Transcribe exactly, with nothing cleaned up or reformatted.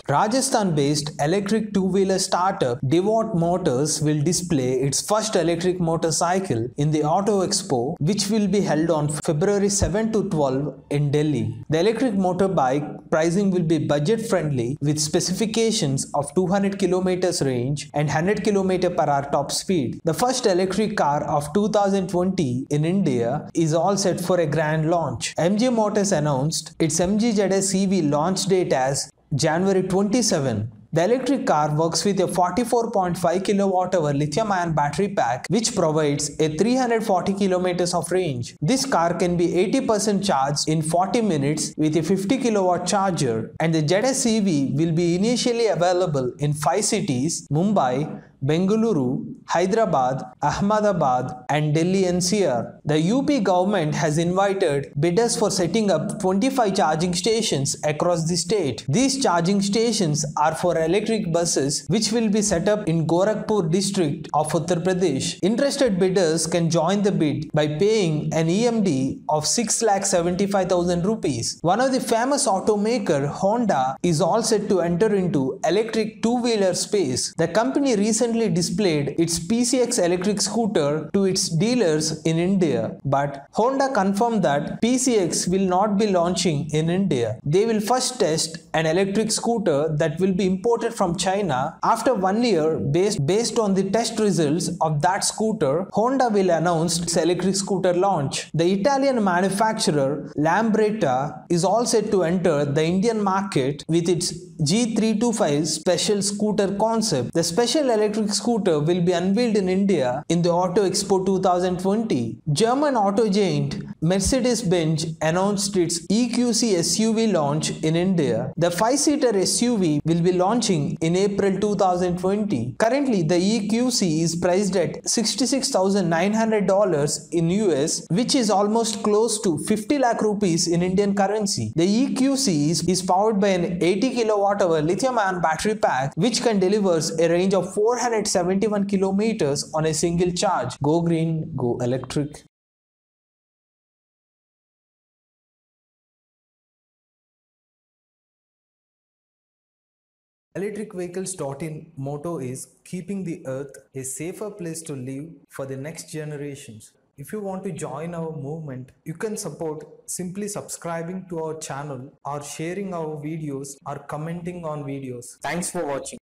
Rajasthan-based electric two-wheeler startup Devote Motors will display its first electric motorcycle in the Auto Expo, which will be held on February seventh to twelfth in Delhi. The electric motorbike pricing will be budget-friendly with specifications of two hundred kilometers range and one hundred kilometers per hour top speed. The first electric car of two thousand twenty in India is all set for a grand launch. M G Motors announced its M G Z S E V launch date as January twenty-seventh. The electric car works with a forty-four point five kilowatt hour lithium-ion battery pack which provides a three hundred forty kilometers of range. This car can be eighty percent charged in forty minutes with a fifty kilowatt charger, and the Z S E V will be initially available in five cities: Mumbai, Bengaluru, Hyderabad, Ahmedabad and Delhi N C R. The U P government has invited bidders for setting up twenty-five charging stations across the state. These charging stations are for electric buses which will be set up in Gorakhpur district of Uttar Pradesh. Interested bidders can join the bid by paying an E M D of six lakh seventy-five thousand rupees. One of the famous automaker, Honda, is all set to enter into electric two-wheeler space. The company recently displayed its P C X electric scooter to its dealers in India, but Honda confirmed that P C X will not be launching in India. They will first test an electric scooter that will be imported from China. After one year, based, based on the test results of that scooter, Honda will announce its electric scooter launch. The Italian manufacturer Lambretta is all set to enter the Indian market with its G three twenty-five special scooter concept. The special electric scooter will be unveiled in India in the Auto Expo two thousand twenty. German auto giant Mercedes-Benz announced its E Q C S U V launch in India. The five-seater S U V will be launching in April two thousand twenty. Currently, the E Q C is priced at sixty-six thousand nine hundred dollars in U S, which is almost close to fifty lakh rupees in Indian currency. The E Q C is, is powered by an eighty kilowatt hour lithium-ion battery pack which can deliver a range of four hundred seventy-one kilometers on a single charge. Go green, go electric. electric vehicles dot in motto is keeping the earth a safer place to live for the next generations. If you want to join our movement, you can support simply subscribing to our channel or sharing our videos or commenting on videos. Thanks for watching.